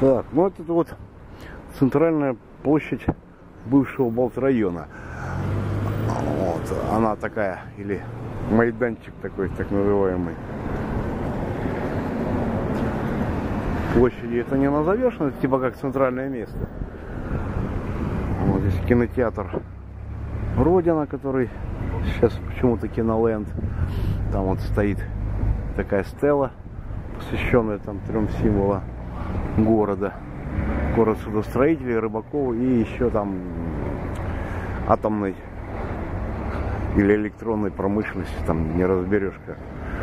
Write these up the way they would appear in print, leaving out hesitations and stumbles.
Так, ну это вот центральная площадь бывшего Балтрайона. Вот, она такая, или майданчик такой, так называемый. Площади это не назовешь, но это типа как центральное место. Вот здесь кинотеатр Родина, который сейчас почему-то Киноленд. Там вот стоит такая стела, посвященная там 3 символам города. Город судостроителей, рыбаков и еще там атомной или электронной промышленности, там не разберешь как.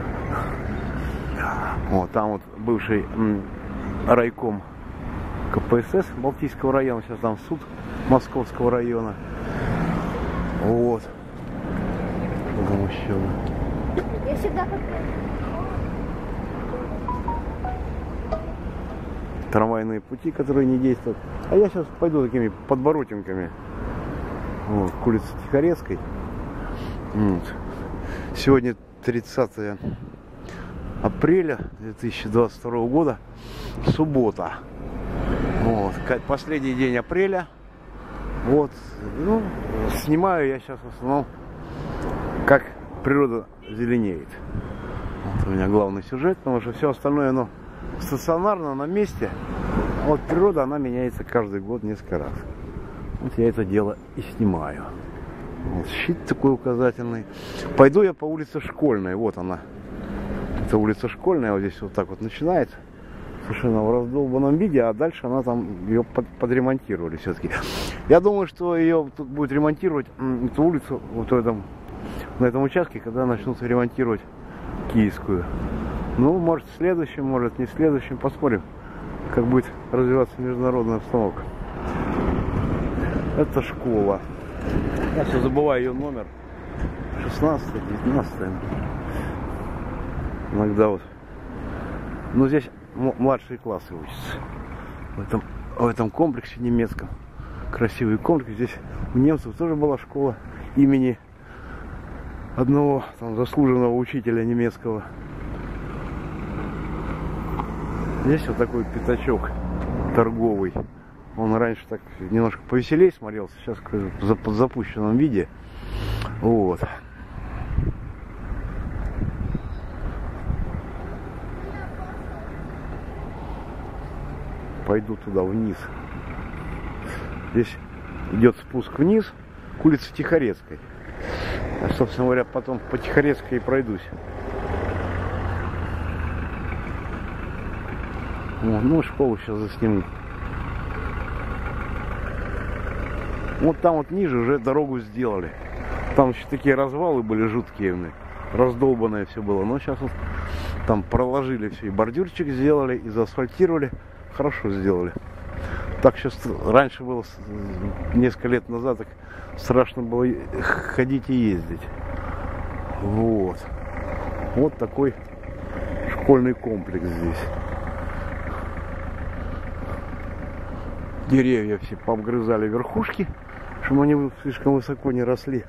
Вот там вот бывший райком КПСС Балтийского района, сейчас там суд Московского района. Вот. Я всегда Трамвайные пути, которые не действуют. А я сейчас пойду такими подворотенками. Вот, к улице Тихорецкой. Вот. Сегодня 30 апреля 2022 года. Суббота. Вот. Последний день апреля. Вот. Ну, снимаю я сейчас в основном, как природа зеленеет. Вот у меня главный сюжет, потому что все остальное, оно стационарно на месте. А вот природа, она меняется каждый год несколько раз. Вот я это дело и снимаю. Вот щит такой указательный. Пойду я по улице Школьной. Вот она. Это улица Школьная. Вот здесь вот так вот начинается. Совершенно в раздолбанном виде. А дальше она там, ее подремонтировали все-таки. Я думаю, что ее тут будет ремонтировать, эту улицу, вот на этом участке, когда начнут ремонтировать Киевскую. Ну, может, в следующем, может, не в следующем. Посмотрим, как будет развиваться международная обстановка. Это школа. Я все забываю ее номер. 16, 19. Иногда вот. Но здесь младшие классы учатся. В этом комплексе немецком. Красивый комплекс. Здесь у немцев тоже была школа имени одного там заслуженного учителя немецкого. Здесь вот такой пятачок торговый. Он раньше так немножко повеселее смотрелся, сейчас в запущенном виде. Вот. Пойду туда вниз. Здесь идет спуск вниз к улице Тихорецкой. Я, собственно говоря, потом по Тихорецкой и пройдусь. Вот, ну, школу сейчас засниму. Вот там вот ниже уже дорогу сделали. Там еще такие развалы были жуткие, раздолбанное все было. Но сейчас вот там проложили все, и бордюрчик сделали, и заасфальтировали. Хорошо сделали. Так сейчас раньше было, несколько лет назад, так страшно было ходить и ездить. Вот. Вот такой школьный комплекс здесь. Деревья все пообгрызали верхушки, чтобы они слишком высоко не росли.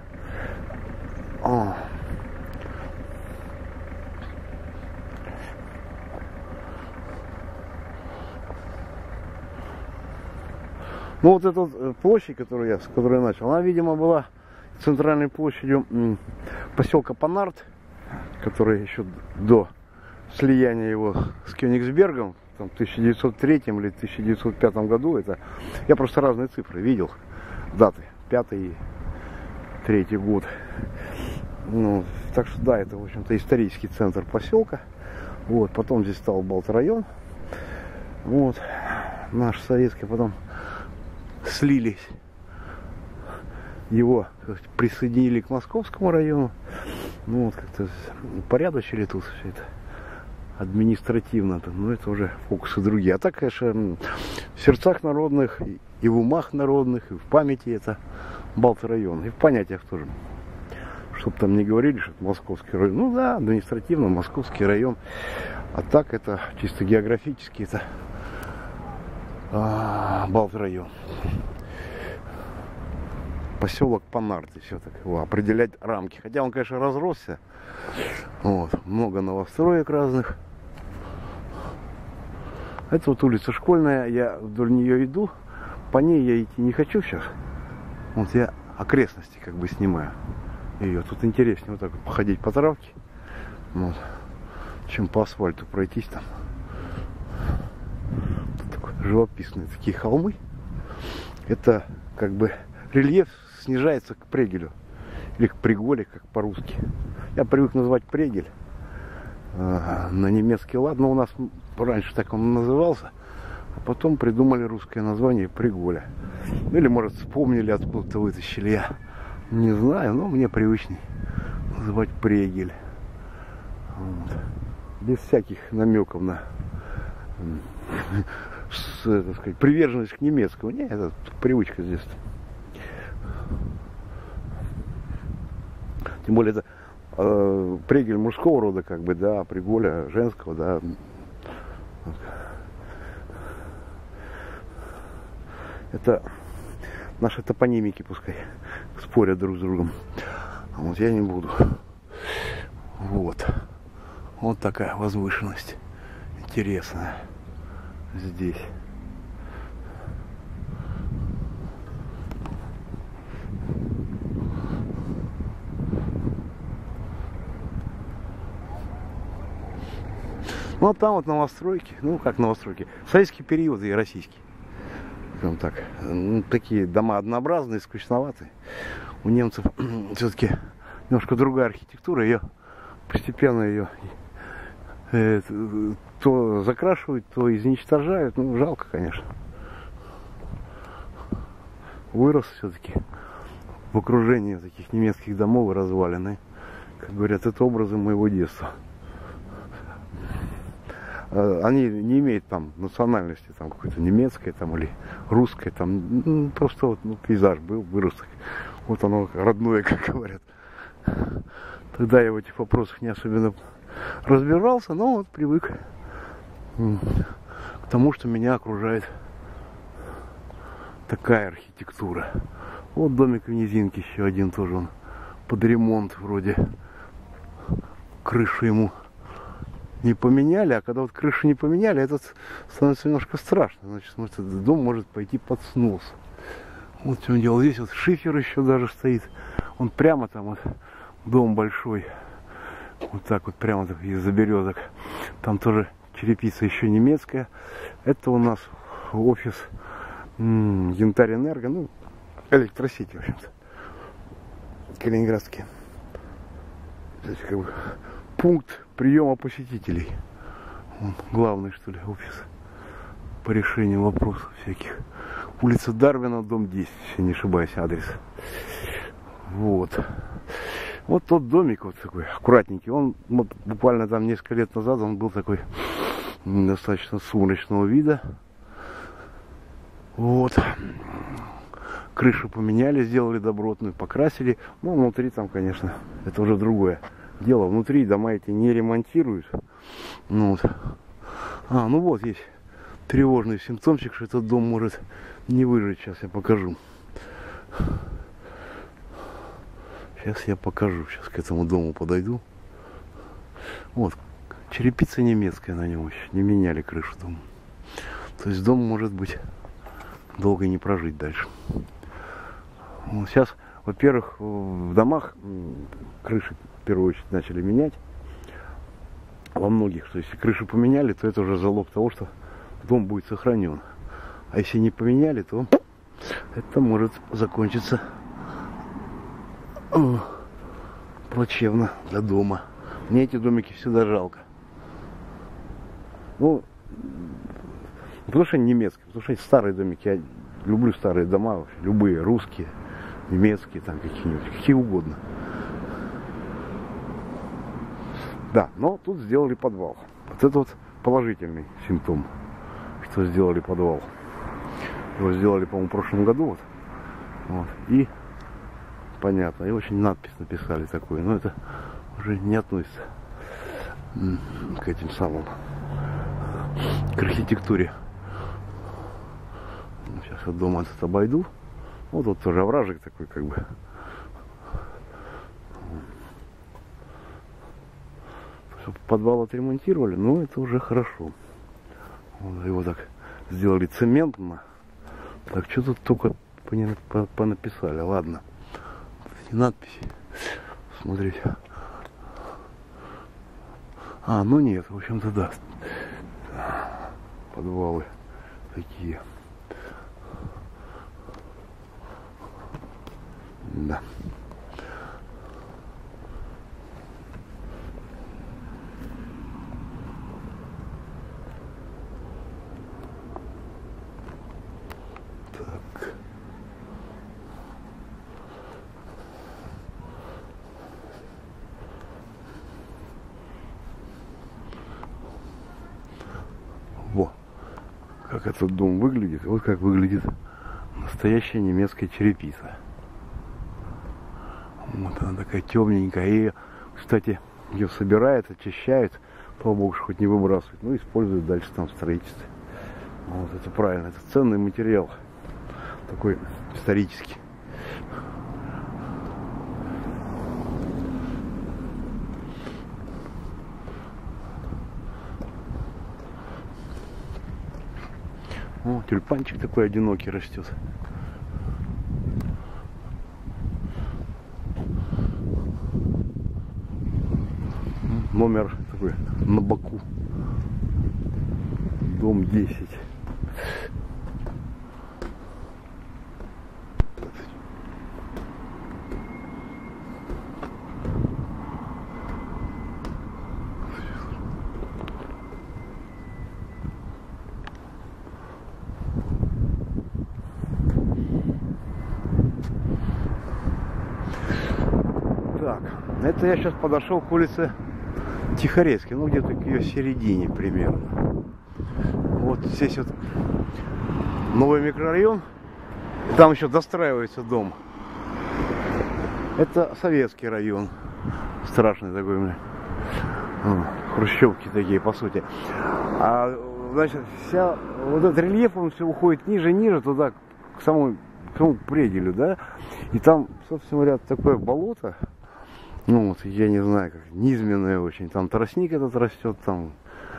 Ну вот эта вот площадь, с которой я начал, она, видимо, была центральной площадью поселка Панарт, который еще до слияния его с Кёнигсбергом, в 1903 или 1905 году, это я просто разные цифры видел, даты, 5 и 3 год. Ну, так что да, это, в общем-то, исторический центр поселка. Вот, потом здесь стал Балтрайон. Вот, наш советский, потом слились, его присоединили к Московскому району. Ну вот, как-то упорядочили тут все это административно, но это уже фокусы другие. А так, конечно, в сердцах народных, и в умах народных, и в памяти это Балтрайон, и в понятиях тоже. Чтоб там не говорили, что это Московский район. Ну да, административно Московский район. А так это чисто географически это Балтрайон. Поселок Панарт, все так его определять рамки. Хотя он, конечно, разросся. Вот, много новостроек разных. Это вот улица Школьная, я вдоль нее иду, по ней я идти не хочу сейчас. Вот я окрестности как бы снимаю ее. Тут интереснее вот так вот походить по травке, вот, чем по асфальту пройтись там. Тут такой живописные такие холмы. Это как бы рельеф снижается к прегелю. Или к преголе, как по-русски. Я привык называть прегель. На немецкий лад. Но у нас раньше так он назывался. А потом придумали русское название преголя. Или, может, вспомнили, откуда-то вытащили. Я не знаю, но мне привычней называть прегель. Вот. Без всяких намеков на так сказать, приверженность к немецкому. Нет, это привычка здесь. Тем более это прегель мужского рода, как бы, да, преголя женского, да. Это наши топонимики пускай спорят друг с другом. А вот я не буду. Вот. Вот такая возвышенность. Интересная. Здесь. Ну а там вот новостройки, ну как новостройки, советский период и российский. Прям так. Ну, такие дома однообразные, скучноватые. У немцев все-таки немножко другая архитектура, ее постепенно ее то закрашивают, то изничтожают. Ну, жалко, конечно. Вырос все-таки в окружении таких немецких домов и развалин. Как говорят, это образы моего детства. Они не имеют там национальности, там какой-то немецкой там, или русской, там, ну, просто вот, ну, пейзаж был, вырос. Вот оно родное, как говорят. Тогда я в этих вопросах не особенно разбирался, но вот привык к тому, что меня окружает такая архитектура. Вот домик в низинке еще один тоже, он под ремонт вроде. Крышу ему не поменяли, а когда вот крышу не поменяли, этот становится немножко страшно. Значит, этот дом может пойти под снос. Вот в чем дело. Здесь вот шифер еще даже стоит. Он прямо там вот, дом большой. Вот так вот прямо так из-за березок. Там тоже черепица еще немецкая. Это у нас офис Янтарь-Энерго, ну, электросети, в общем-то. Калининградские. Здесь как бы пункт приема посетителей. Он главный, что ли, офис по решению вопросов всяких. Улица Дарвина, дом 10, если не ошибаюсь, адрес. Вот. Вот тот домик вот такой аккуратненький. Он вот, буквально там несколько лет назад он был такой достаточно сумрачного вида. Вот. Крышу поменяли, сделали добротную, покрасили. Ну, внутри там, конечно, это уже другое дело. Внутри дома эти не ремонтируют. Ну, вот. Ну вот есть тревожный симптомчик, что этот дом может не выжить. Сейчас я покажу. Сейчас я покажу. Сейчас к этому дому подойду. Вот. Черепица немецкая на нем еще. Не меняли крышу дома. То есть дом может быть долго не прожить дальше. Вот сейчас, во-первых, в домах крыши в первую очередь начали менять. Во многих, что если крышу поменяли, то это уже залог того, что дом будет сохранен. А если не поменяли, то это может закончиться плачевно для дома. Мне эти домики всегда жалко. Ну, не потому что они немецкие, потому что они старые домики. Я люблю старые дома, вообще, любые, русские, немецкие, там какие-нибудь, какие угодно. Да, но тут сделали подвал. Вот это вот положительный симптом, что сделали подвал. Его сделали, по-моему, в прошлом году. Вот. И понятно, и очень надпись написали такую, но это уже не относится к этим самым, к архитектуре. Сейчас я дома этот обойду. Вот тут тоже овражек такой, как бы. Подвал отремонтировали, но это уже хорошо. Вот его так сделали цементно. Так, что тут только понаписали. Ладно. И надписи. Смотрите. А, ну нет, в общем-то да. Подвалы такие. Да. Так. Во, как этот дом выглядит. Вот как выглядит настоящая немецкая черепица. Вот она такая темненькая. И, кстати, ее собирают, очищают. Слава богу, что хоть не выбрасывают. Ну, используют дальше там в строительстве. Вот это правильно. Это ценный материал. Такой исторический. О, тюльпанчик такой одинокий растет. Номер такой на боку. Дом 10. Так, это я сейчас подошел к улице Тихорецкой, ну где-то к ее середине примерно. Вот здесь вот новый микрорайон, и там еще достраивается дом. Это советский район, страшный такой, бля. Хрущевки такие, по сути. А, значит, вся вот этот рельеф, он все уходит ниже, туда, к самому пределю, да. И там, собственно говоря, такое болото. Ну вот, я не знаю, как низменное очень. Там тростник этот растет, там.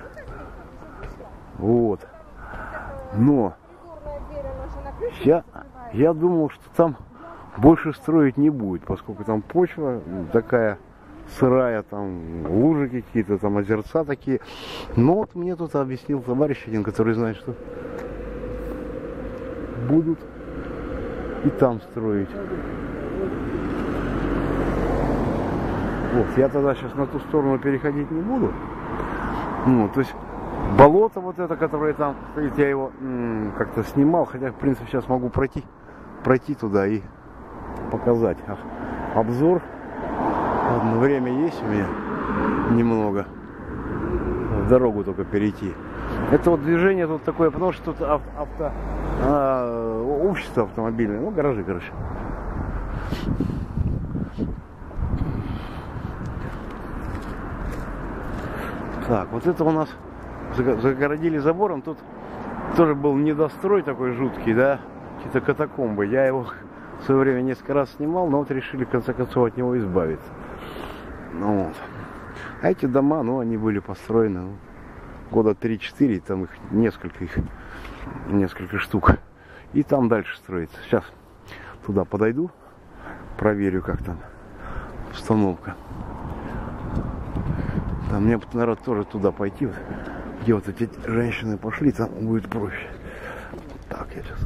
Вот. Но я думал, что там больше строить не будет, поскольку там почва такая сырая, там лужи какие-то, там озерца такие. Но вот мне тут объяснил товарищ один, который знает, что будут и там строить. Вот, я тогда сейчас на ту сторону переходить не буду. Ну, то есть болото вот это, которое там стоит, я его как-то снимал, хотя в принципе сейчас могу пройти туда и показать обзор. Ладно, время есть у меня немного. В дорогу только перейти. Это вот движение тут такое, потому что тут общество автомобильное, ну гаражи, короче. Так, вот это у нас загородили забором. Тут тоже был недострой такой жуткий, да, какие-то катакомбы. Я его в свое время несколько раз снимал, но вот решили в конце концов от него избавиться. Ну, вот. А эти дома, ну, они были построены года 3-4, там их несколько штук. И там дальше строится. Сейчас туда подойду, проверю, как там установка. Там мне народ тоже туда пойти, вот, где вот эти женщины пошли, там будет проще. Так, я сейчас.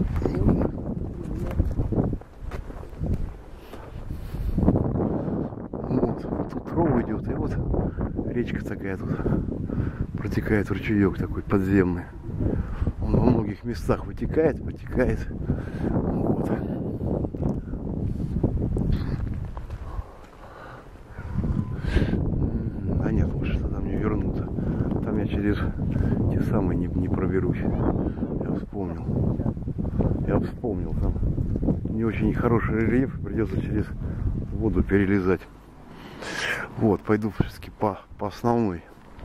Вот, тут ров идет, и вот речка такая тут протекает, ручеек такой подземный. Он во многих местах вытекает. Вот. А нет, лучше тогда мне вернуться. Там я через те самые не проберусь. Я вспомнил. Там не очень хороший рельеф, придется через воду перелезать. Вот, пойду все-таки по основной.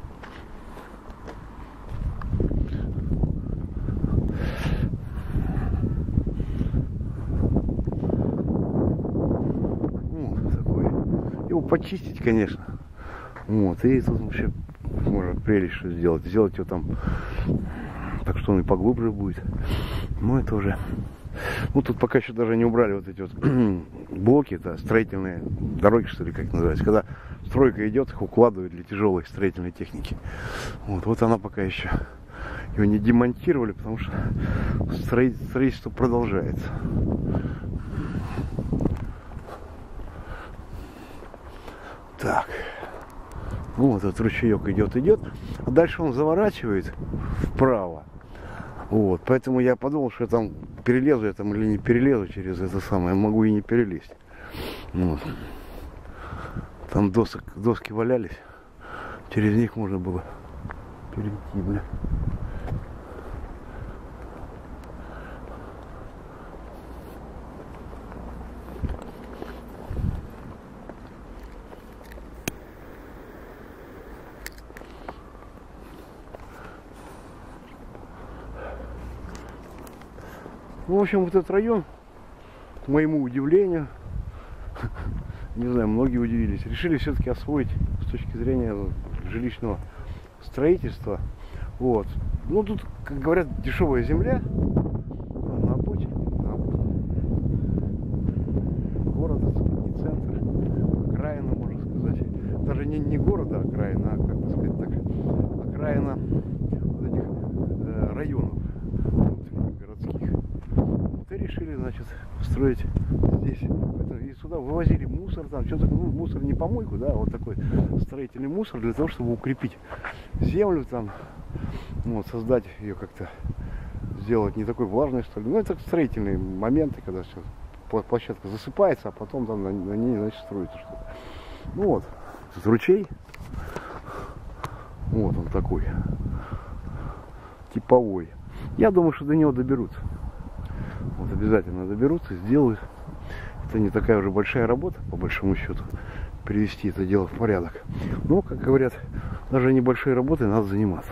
Вот такой. Его почистить, конечно. Вот, и тут вообще можно прелесть что сделать. Сделать его там может он и поглубже будет. Но это уже... Ну тут пока еще даже не убрали вот эти вот блоки, это строительные дороги, что ли, как называется. Когда стройка идет, их укладывают для тяжелой строительной техники. Вот она пока еще его не демонтировали, потому что строительство продолжается. Так. Вот этот ручеек идет, а дальше он заворачивает вправо. Вот, поэтому я подумал, что я там перелезу я там или не перелезу через это самое, могу и не перелезть. Вот. Там доски валялись, через них можно было перейти, бля. Ну, в общем, вот этот район, к моему удивлению, не знаю, многие удивились, решили все-таки освоить с точки зрения жилищного строительства. Вот. Ну, тут, как говорят, дешевая земля на обочине, город, не центр, окраина, можно сказать. Даже не города окраина, а, как бы сказать так, окраина вот этих районов городских. Вот и решили, значит, строить здесь. И сюда вывозили мусор, там что-то, ну, мусор не помойку, да, вот такой строительный мусор для того, чтобы укрепить землю там, вот, создать ее как-то, сделать не такой влажной, что ли. Ну, это строительные моменты, когда все, площадка засыпается, а потом там на ней, значит, строится что-то. Ну вот, тут ручей, вот он такой, типовой. Я думаю, что до него доберутся. Вот обязательно доберутся, сделают. Это не такая уже большая работа, по большому счету, привести это дело в порядок. Но, как говорят, даже небольшой работой надо заниматься.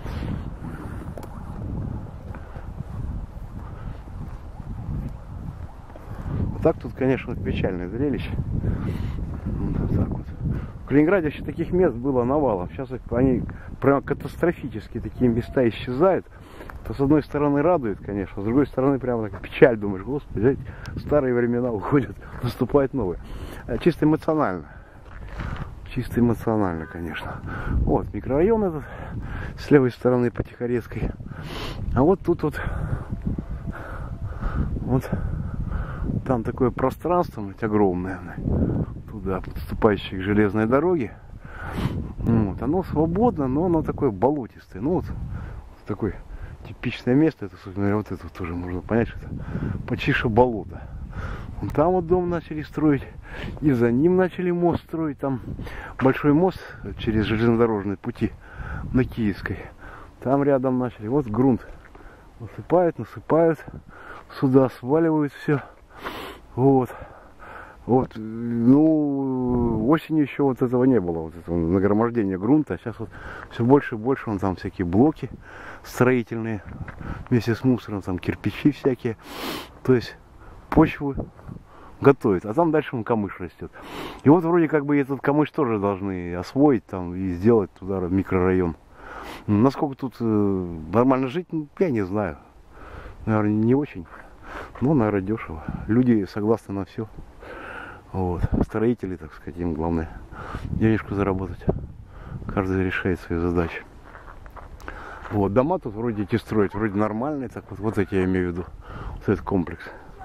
А так тут, конечно, печальное зрелище. Вот так вот. В Калининграде вообще таких мест было навалом. Сейчас они прям катастрофически, такие места исчезают. Это с одной стороны радует, конечно, с другой стороны прямо так печаль, думаешь, господи, знаете, старые времена уходят, наступают новые. Чисто эмоционально, конечно. Вот микрорайон этот с левой стороны по Тихорецкой, а вот тут вот там такое пространство, огромное, туда подступающее к железной дороге. Вот, оно свободно, но оно такое болотистое, ну вот такой типичное место, это, собственно, вот это тоже можно понять, что это почти что болото. Вон там вот дом начали строить, и за ним начали мост строить, там большой мост через железнодорожные пути на Киевской. Там рядом начали, вот грунт насыпают, сюда сваливают все. Вот, ну, осенью еще вот этого не было, вот этого нагромождения грунта. Сейчас вот все больше и больше, вон там всякие блоки строительные, вместе с мусором, там кирпичи всякие. То есть почву готовят, а там дальше вон камыш растет. И вот вроде как бы этот камыш тоже должны освоить там и сделать туда микрорайон. Насколько тут нормально жить, я не знаю. Наверное, не очень. Но, наверное, дешево. Люди согласны на все. Вот. Строители, так сказать, им главное денежку заработать. Каждый решает свои задачи. Вот. Дома тут вроде эти строят, вроде нормальные. Так вот эти я имею в виду. Вот этот комплекс.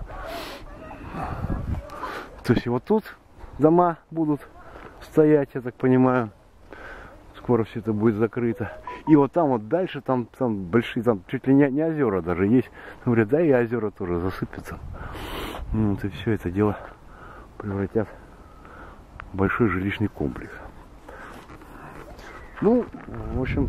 То есть вот тут дома будут стоять, я так понимаю. Скоро все это будет закрыто. И вот там вот дальше, там большие, там чуть ли не озера даже есть. Говорят, да, и озера тоже засыпятся. Вот и все это дело превратят в большой жилищный комплекс. Ну, в общем,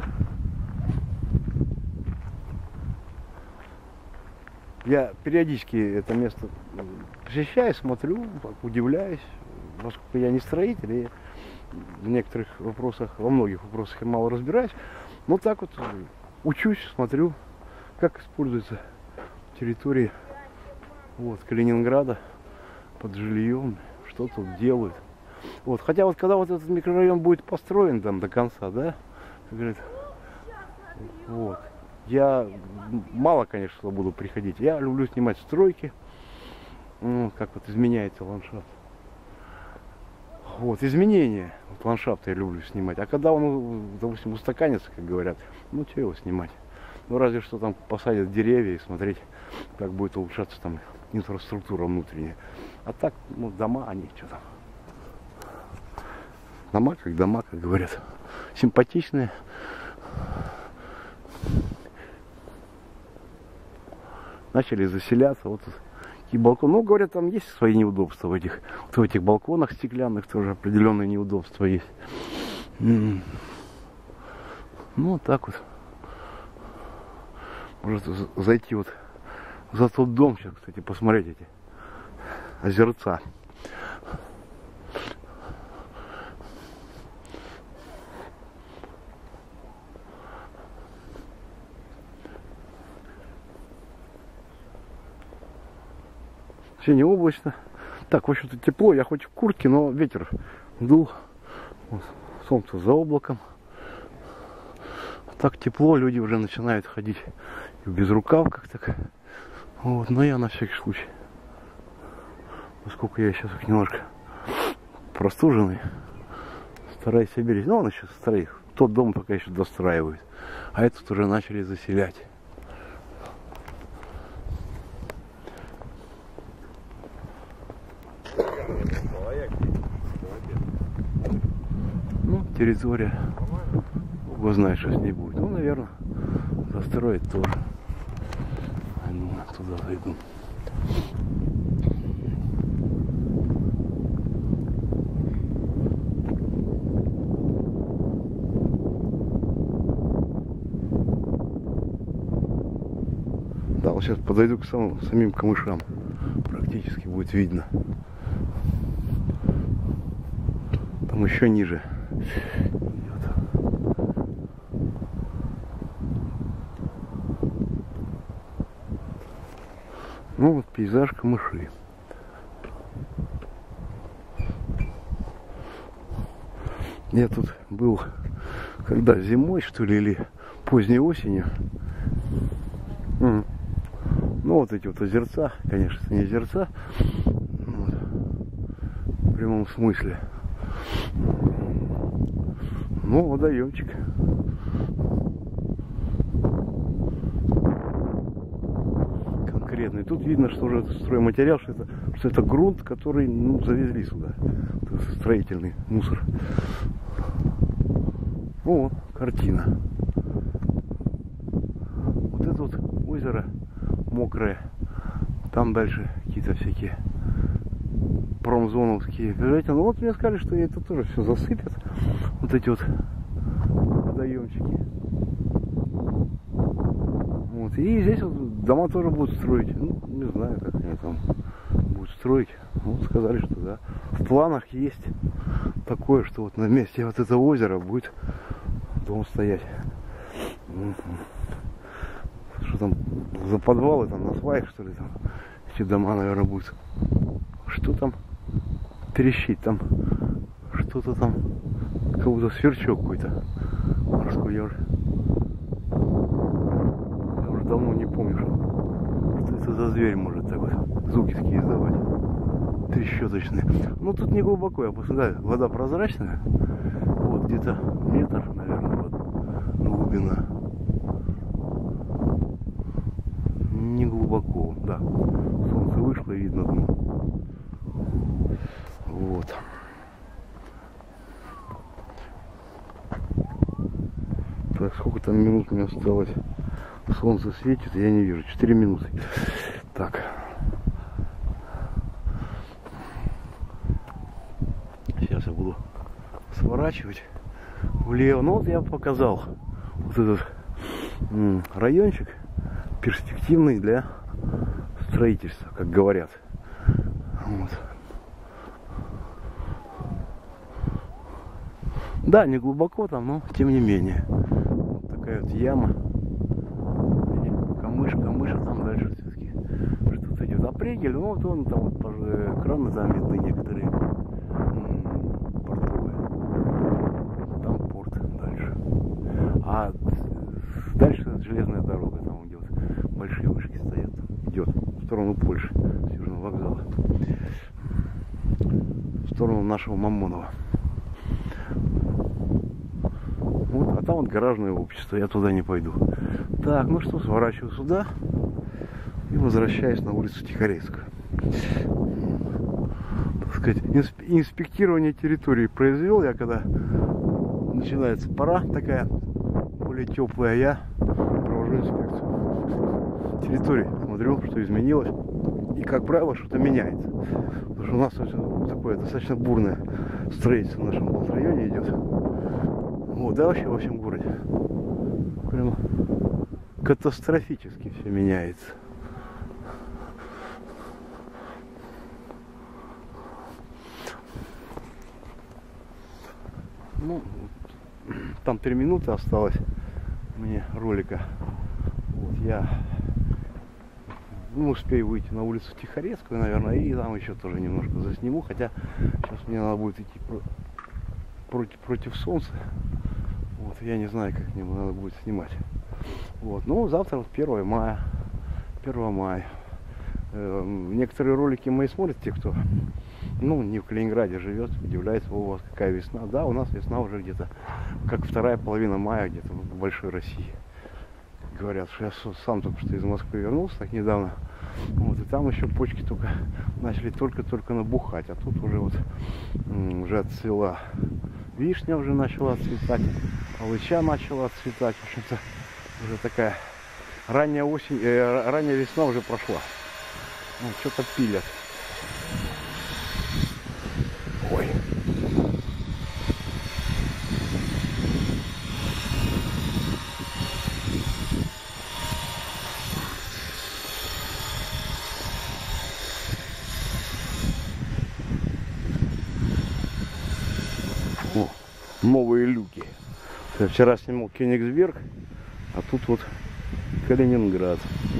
я периодически это место посещаю, смотрю, удивляюсь, поскольку я не строитель, и в некоторых вопросах, во многих вопросах я мало разбираюсь. Но так вот учусь, смотрю, как используется территория вот, Калининграда под жильем, что тут делают. Вот, хотя вот когда вот этот микрорайон будет построен там до конца, да, как говорят, вот, Я мало, конечно, буду приходить. Я люблю снимать стройки, как вот изменяется ландшафт. Вот, изменения вот, ландшафта я люблю снимать. А когда он, допустим, устаканится, как говорят, ну, что его снимать? Ну, разве что там посадят деревья и смотреть, как будет улучшаться там инфраструктура внутренняя. А так, ну, дома, они что там. Дома, как говорят. Симпатичные. Начали заселяться. Вот такие балконы. Ну, говорят, там есть свои неудобства в этих балконах стеклянных, тоже определенные неудобства есть. Ну, вот так вот. Может зайти вот за тот дом сейчас, кстати, посмотреть эти озерца. Сегодня облачно. Так, в общем-то тепло. Я хоть в куртке, но ветер дул. Вот, солнце за облаком. Так тепло, люди уже начинают ходить в безрукавках так. Вот, но я на всякий случай. Поскольку я сейчас немножко простуженный, стараюсь себя беречь. Ну, он еще стоит. Тот дом пока еще достраивают. А этот уже начали заселять. Ну, территория. Бог знает, что с ней будет. Ну, наверное, застроить тоже. Я думаю, туда зайду. Да, вот сейчас подойду к самим камышам. Практически будет видно. Там еще ниже. Ну вот пейзаж камыши. Я тут был, когда зимой, что ли, или поздней осенью. Ну вот эти вот озерца, конечно, это не озерца, вот, в прямом смысле. Ну, водоемчик. Конкретный. Тут видно, что уже стройматериал, что это грунт, который, ну, завезли сюда. Это строительный мусор. О, картина. Вот это вот озеро мокрое. Там дальше какие-то всякие промзоновские. Ну вот мне сказали, что это тоже все засыпят. Вот эти вот водоемчики. Вот. И здесь вот дома тоже будут строить. Ну, не знаю, как они там будут строить. Вот сказали, что да. В планах есть такое, что вот на месте вот этого озера будет дом стоять. Что там за подвалы, там на сваях, что ли, там эти дома, наверное, будут. Что там трещит, там что-то там, как будто сверчок какой-то морской. Я уже давно не помню, что это за зверь может так вот звуки такие издавать, трещоточные. Ну тут не глубоко, я посмотрел, вода прозрачная, вот где-то метр, наверное, вот глубина. Не глубоко, да. Солнце вышло, видно дно. Вот. Так, сколько там минут мне осталось? Солнце светит, я не вижу. 4 минуты. Так. Сейчас я буду сворачивать влево. Ну вот я показал вот этот райончик перспективный для строительства, как говорят. Вот. Да, не глубоко там, но тем не менее. Вот такая вот яма. И камыша там дальше все-таки что-то идет. А пригель, ну вот он там вот краны там видны некоторые. Портовые. Там порт дальше. А дальше железная дорога. идет в сторону Польши, с Южного вокзала, в сторону нашего Мамонова. Вот, а там вот гаражное общество, я туда не пойду. Так, ну что, сворачиваю сюда и возвращаюсь на улицу Тихорецкую. Так сказать, инспектирование территории произвел я, когда начинается пора такая более теплая, я провожу инспекцию территории, смотрю, что изменилось, и, как правило, что-то меняется. Потому что у нас такое достаточно бурное строительство в нашем районе идет. Вот, да, вообще во всем городе. Прямо катастрофически все меняется. Ну, там 3 минуты осталось мне ролика. Вот, я успею выйти на улицу Тихорецкую, наверное, и там еще тоже немножко засниму. Хотя сейчас мне надо будет идти против солнца. Вот, я не знаю, как мне надо будет снимать. Вот, ну, завтра вот 1 мая. 1 мая. Некоторые ролики мои смотрят те, кто не в Калининграде живет, удивляется, у вас какая весна. Да, у нас весна уже где-то, как вторая половина мая, где-то в большой России. Говорят, что я сам только что из Москвы вернулся так недавно. Вот, и там еще почки только начали только набухать. А тут уже вот уже отцвела вишня, уже начала отцветать, алыча начала отцветать. В общем-то, уже такая ранняя осень, ранняя весна уже прошла. Вот, что-то пилят. Ой. О, новые люки. Я вчера снимал Кёнигсберг, а тут вот Калининград.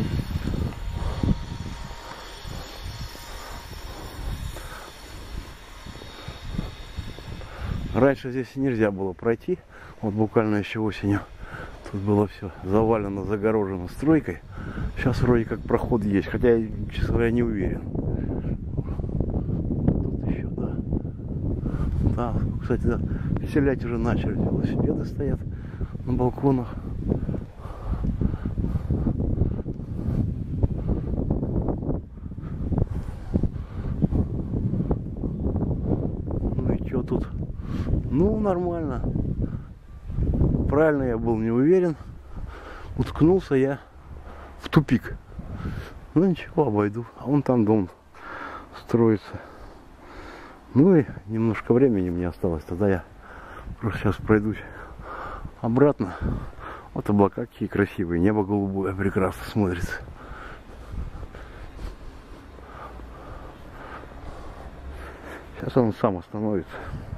Раньше здесь нельзя было пройти, вот буквально еще осенью. Тут было все завалено, загорожено стройкой. Сейчас вроде как проход есть, хотя я, честно говоря, не уверен. Тут еще, да. Да, кстати, да, веселять уже начали. Велосипеды стоят на балконах. Ну и что тут? Ну, нормально. Правильно я был не уверен. Уткнулся я в тупик. Ну ничего, обойду. А вон там дом строится. Ну и немножко времени мне осталось. Тогда я просто сейчас пройдусь обратно. Вот облака какие красивые. Небо голубое прекрасно смотрится. Сейчас он сам остановится.